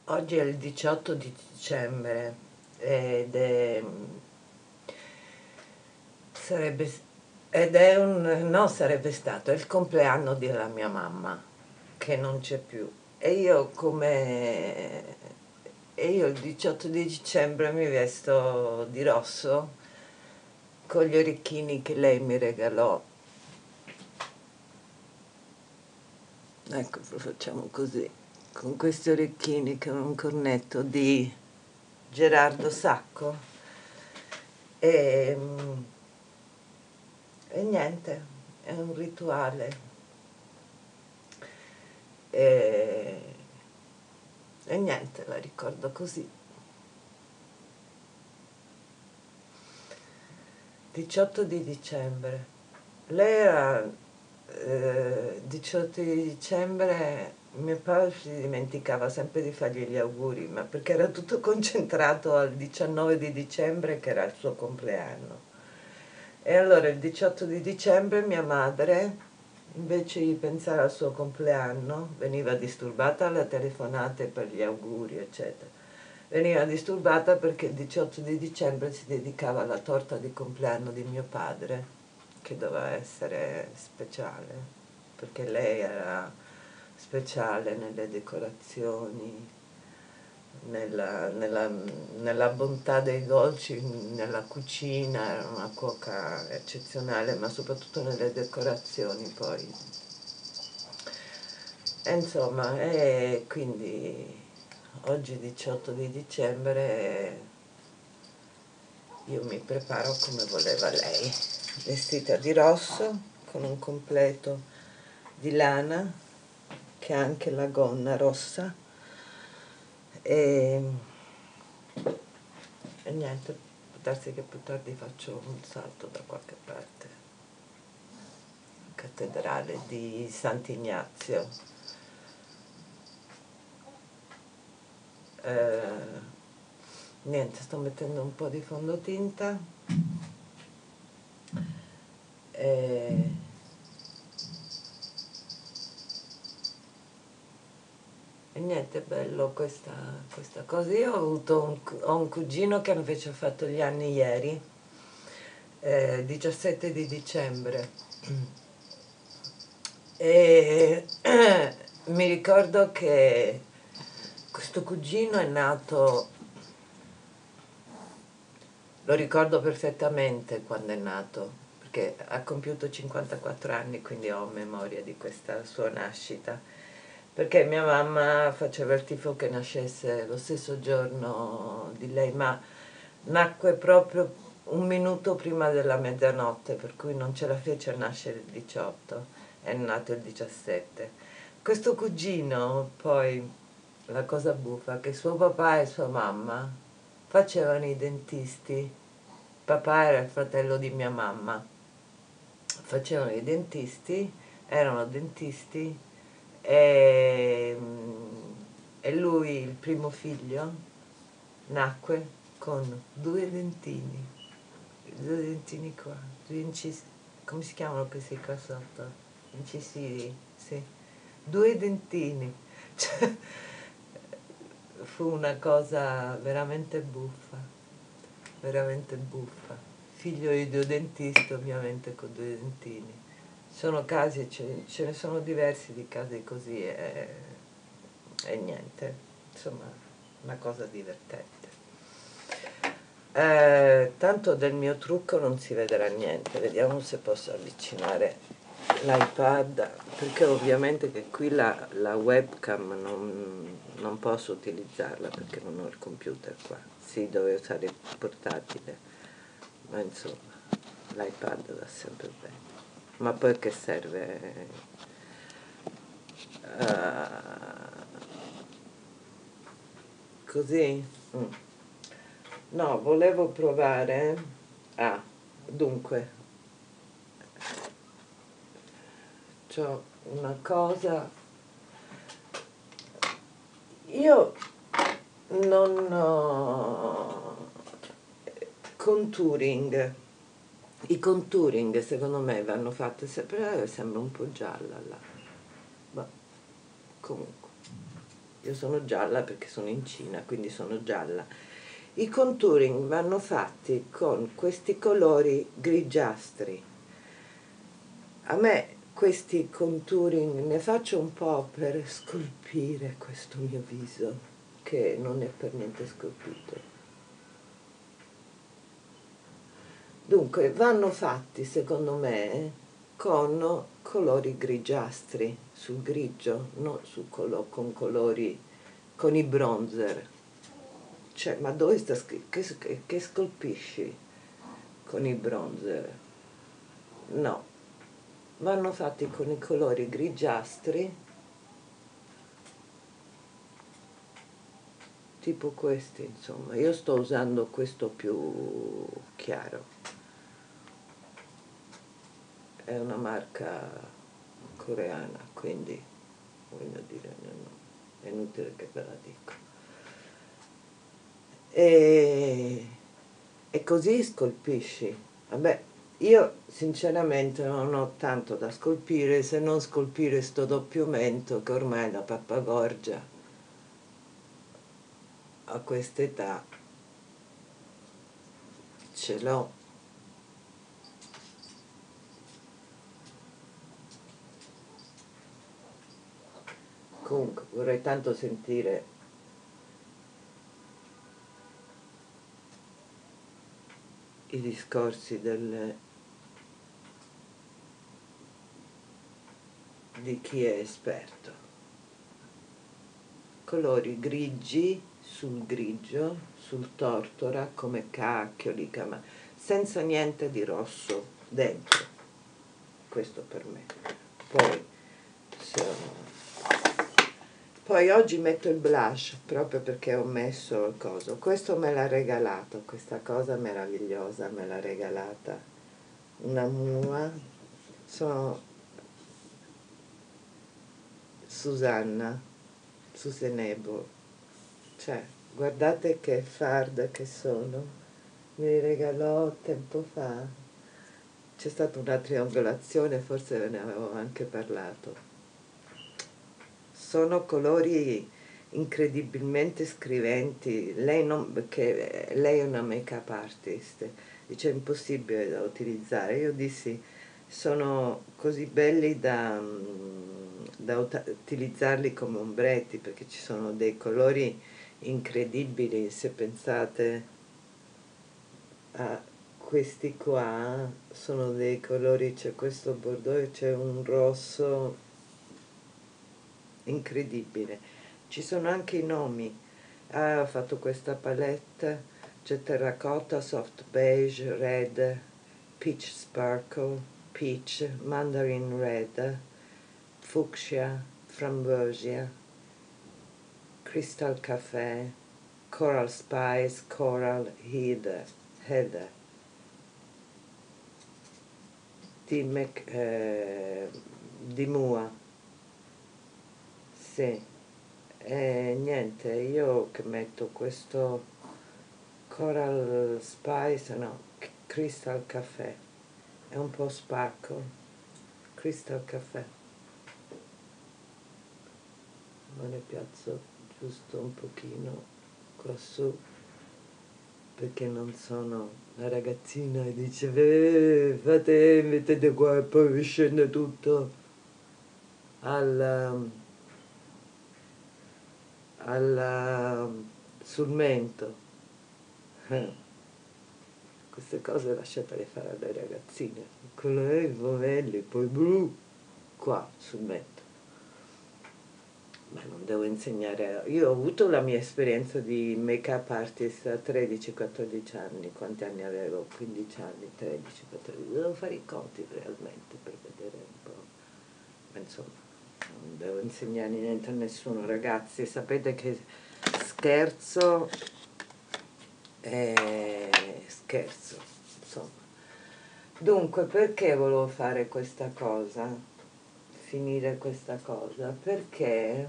Oggi è il 18 di dicembre ed è, sarebbe, ed è un, no, sarebbe stato il compleanno della mia mamma, che non c'è più. E io il 18 di dicembre mi vesto di rosso con gli orecchini che lei mi regalò. Ecco, lo facciamo così, con questi orecchini con un cornetto di Gerardo Sacco e, e niente, è un rituale e, e niente, la ricordo così. 18 di dicembre. Lei era 18 di dicembre, mio padre si dimenticava sempre di fargli gli auguri, ma perché era tutto concentrato al 19 di dicembre che era il suo compleanno. E allora il 18 di dicembre mia madre, invece di pensare al suo compleanno, veniva disturbata alle telefonate per gli auguri, eccetera. Veniva disturbata perché il 18 di dicembre si dedicava alla torta di compleanno di mio padre, che doveva essere speciale, perché lei era speciale nelle decorazioni, nella bontà dei dolci, nella cucina, era una cuoca eccezionale, ma soprattutto nelle decorazioni poi. E insomma, e quindi oggi 18 di dicembre io mi preparo come voleva lei, vestita di rosso, con un completo di lana, che ha anche la gonna rossa, e, e niente, può darsi che più tardi faccio un salto da qualche parte, cattedrale di Sant'Ignazio. Niente, sto mettendo un po' di fondotinta e niente, è bello questa cosa. Io ho un cugino che invece ha fatto gli anni ieri, 17 di dicembre. E mi ricordo che questo cugino è nato, lo ricordo perfettamente quando è nato, perché ha compiuto 54 anni, quindi ho memoria di questa sua nascita. Perché mia mamma faceva il tifo che nascesse lo stesso giorno di lei, ma nacque proprio un minuto prima della mezzanotte, per cui non ce la fece nascere il 18, è nato il 17. Questo cugino, poi, la cosa buffa, che suo papà e sua mamma facevano i dentisti. Papà era il fratello di mia mamma, facevano i dentisti, erano dentisti e, e lui, il primo figlio, nacque con due dentini qua, due incisivi, come si chiamano questi qua sotto? Incisivi, sì, due dentini. Cioè, fu una cosa veramente buffa. Figlio di due dentisti, ovviamente con due dentini. Sono casi, ce ne sono diversi di casi così e niente, insomma, una cosa divertente. Tanto del mio trucco non si vedrà niente, vediamo se posso avvicinare l'iPad, perché ovviamente che qui la webcam non posso utilizzarla perché non ho il computer qua, sì, dovevo usare il portatile, ma insomma l'iPad va sempre bene. Ma poi che serve? Così? Mm. No, volevo provare. Ah, dunque, c'ho una cosa. Io non ho contouring. I contouring secondo me vanno fatti sempre, sembra un po' gialla là. Ma comunque. io sono gialla perché sono in Cina, quindi sono gialla. I contouring vanno fatti con questi colori grigiastri. A me questi contouring ne faccio un po' per scolpire questo mio viso, che non è per niente scolpito. Dunque, vanno fatti, secondo me, con colori grigiastri, sul grigio, non con colori, con i bronzer. Cioè, ma dove sta scritto? Che scolpisci con i bronzer? No, vanno fatti con i colori grigiastri, tipo questi, insomma. Io sto usando questo più chiaro. È una marca coreana, quindi voglio dire, è inutile che ve la dico. E così scolpisci. Vabbè, io sinceramente non ho tanto da scolpire, se non scolpire sto doppio mento che ormai la pappagorgia a quest'età ce l'ho. Comunque vorrei tanto sentire i discorsi di chi è esperto. Colori grigi sul grigio, sul tortora, come cacchioli, ma senza niente di rosso dentro. Questo per me. Poi, poi oggi metto il blush proprio perché ho messo il coso. Questo me l'ha regalato, questa cosa meravigliosa me l'ha regalata una mua. Sono Susanna, Susanebo. Cioè, guardate che fard che sono. Me li regalò tempo fa. C'è stata una triangolazione, forse ve ne avevo anche parlato. Sono colori incredibilmente scriventi. Perché lei è una make-up artist, dice è impossibile da utilizzare. Io dissi sono così belli da utilizzarli come ombretti perché ci sono dei colori incredibili. Se pensate a questi qua, sono dei colori, c'è questo bordeaux e c'è un rosso incredibile. Ci sono anche i nomi. Ho fatto questa palette, c'è terracotta, soft beige, red, peach sparkle, peach, mandarin red, fucsia, frambosia, crystal caffè, coral spice, coral heather, di Mua. Sì, e niente, io che metto questo coral spice, no, crystal caffè, è un po' sparkle, crystal caffè, ma ne piazzo giusto un pochino qua su, perché non sono la ragazzina che dice fate, mettete qua e poi vi scende tutto al, sul mento. Queste cose lasciatele fare alle ragazzine. Quello è il vomelli, poi blu, qua sul mento. Ma non devo insegnare. Io ho avuto la mia esperienza di make-up artist a 13-14 anni. Quanti anni avevo? 15 anni, 13-14. Devo fare i conti realmente per vedere un po'. Ma insomma, non devo insegnare niente a nessuno, ragazzi. Sapete che scherzo è scherzo, insomma. Dunque, perché volevo fare questa cosa? Finire questa cosa? Perché,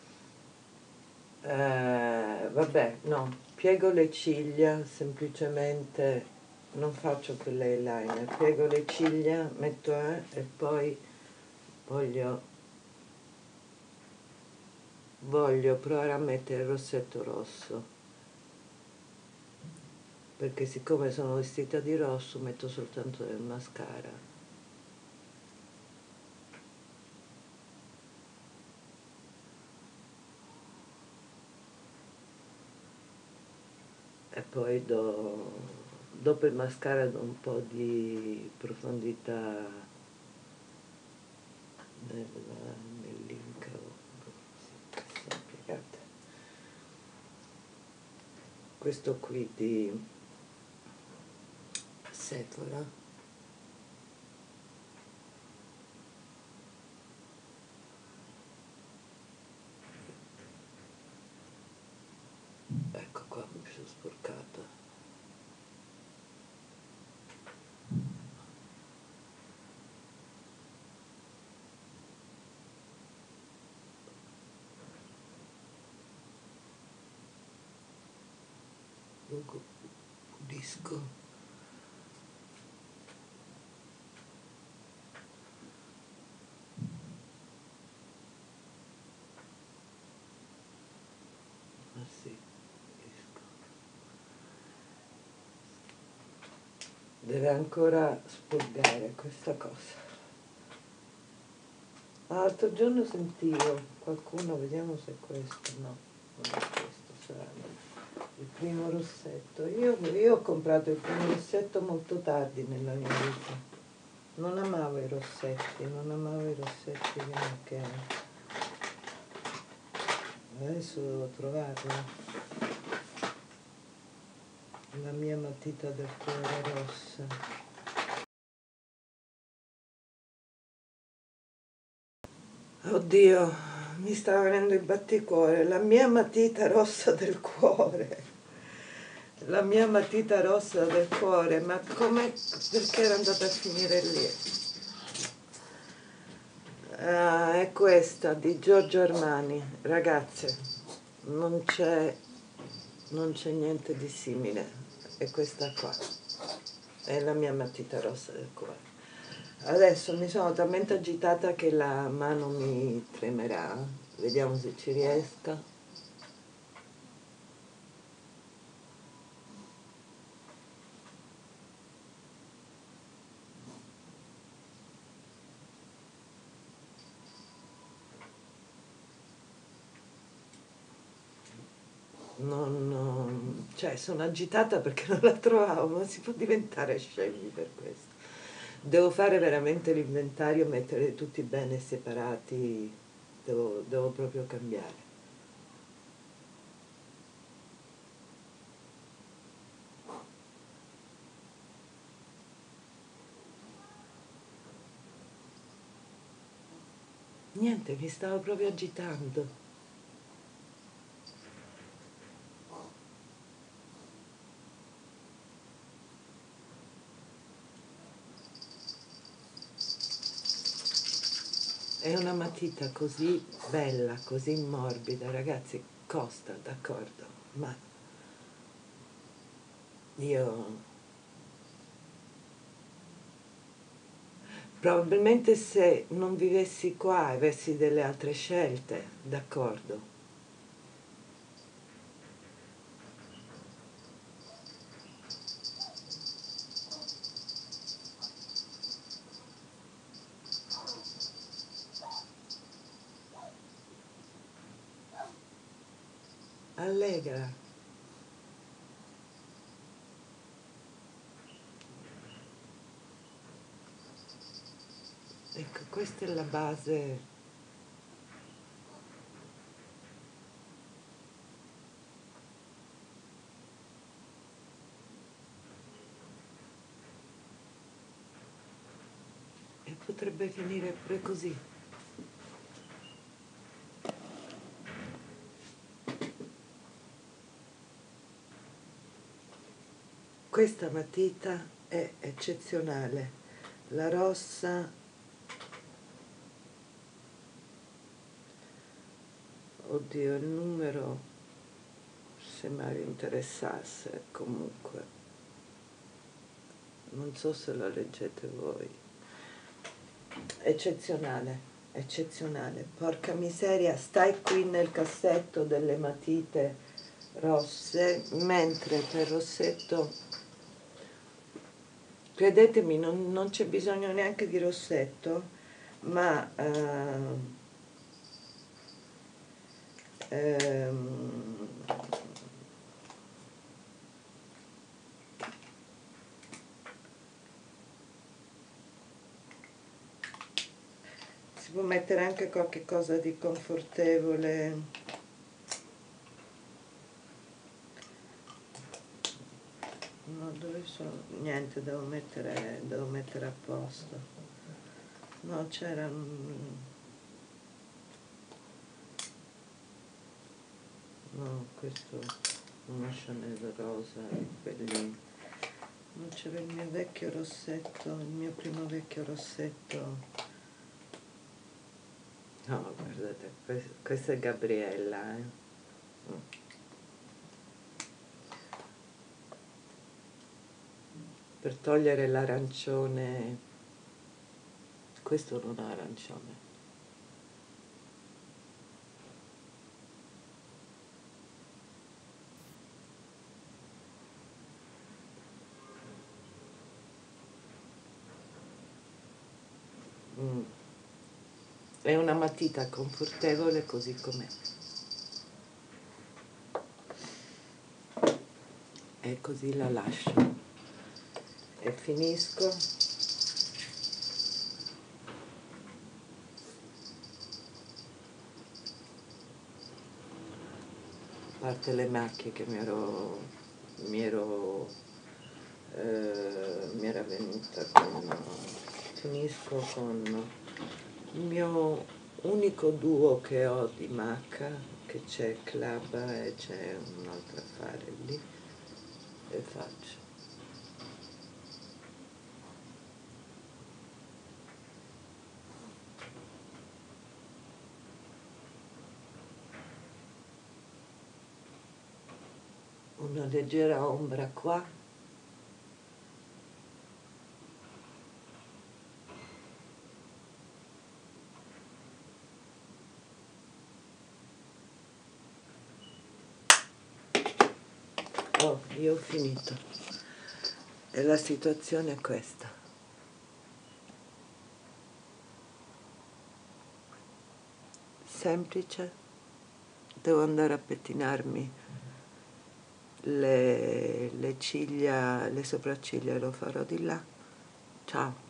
vabbè, no, piego le ciglia, semplicemente non faccio più l'eyeliner, piego le ciglia, metto e poi voglio voglio provare a mettere il rossetto rosso, perché siccome sono vestita di rosso metto soltanto del mascara. E poi dopo il mascara do un po' di profondità nell'inca, sono piegate. Questo qui di Sephora, ecco qua mi sono sporcata. Dunque pulisco. Ah sì, pulisco. Deve ancora spolgare questa cosa. L'altro giorno sentivo qualcuno, vediamo se è questo, no, non è questo, sarà il primo rossetto. Io ho comprato il primo rossetto molto tardi nella mia vita. Non amavo i rossetti, non amavo i rossetti che adesso devo trovarla. La mia matita del cuore rossa. Oddio, mi sta venendo il batticuore, la mia matita rossa del cuore. La mia matita rossa del cuore, ma come, perché era andata a finire lì? Ah, è questa di Giorgio Armani, ragazze, non c'è niente di simile, è questa qua, è la mia matita rossa del cuore. Adesso mi sono talmente agitata che la mano mi tremerà, vediamo se ci riesca. Cioè sono agitata perché non la trovavo, ma si può diventare scemi per questo. Devo fare veramente l'inventario, mettere tutti bene separati, devo proprio cambiare. Niente, mi stavo proprio agitando. È una matita così bella, così morbida, ragazzi, costa, d'accordo, ma io probabilmente se non vivessi qua e avessi delle altre scelte, d'accordo. Allegra. Ecco, questa è la base. E potrebbe finire pure così. Questa matita è eccezionale. La rossa, oddio, il numero, se mai vi interessasse, comunque, non so se la leggete voi. Eccezionale. eccezionale, porca miseria, stai qui nel cassetto delle matite rosse, mentre per rossetto, credetemi, non c'è bisogno neanche di rossetto, ma si può mettere anche qualche cosa di confortevole. No, dove sono? Niente, devo mettere a posto. No, c'era no, questo uno Chanel rosa, quelli. Non c'era il mio vecchio rossetto, il mio primo vecchio rossetto. No, guardate, questa è Gabriella, Per togliere l'arancione, questo non ha arancione. È una matita confortevole così com'è. E così la lascio. E finisco. A parte le macchie che mi era venuta con. Finisco con il mio unico duo che ho di MAC, che c'è Club e c'è un altro affare lì, e faccio. Una leggera ombra qua. Oh, io ho finito. E la situazione è questa. Semplice. Devo andare a pettinarmi le ciglia, le sopracciglia, lo farò di là. Ciao.